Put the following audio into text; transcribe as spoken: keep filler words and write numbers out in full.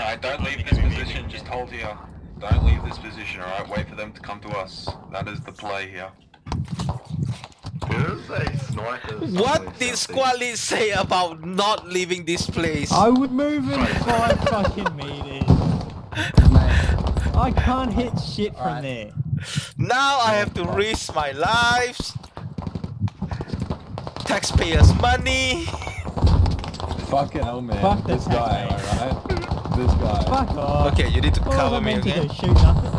Alright, don't leave this position, just hold here. Don't leave this position, alright? Wait for them to come to us. That is the play here. What did Squally say about not leaving this place? I would move in five fucking meters. I can't hit shit from right. there. Now I have to risk my lives, taxpayers' money. Fucking hell, man. Fuck this guy, alright? This guy. Fuck off. Okay, you need to what cover was I me, meant okay? to do? Shoot nothing?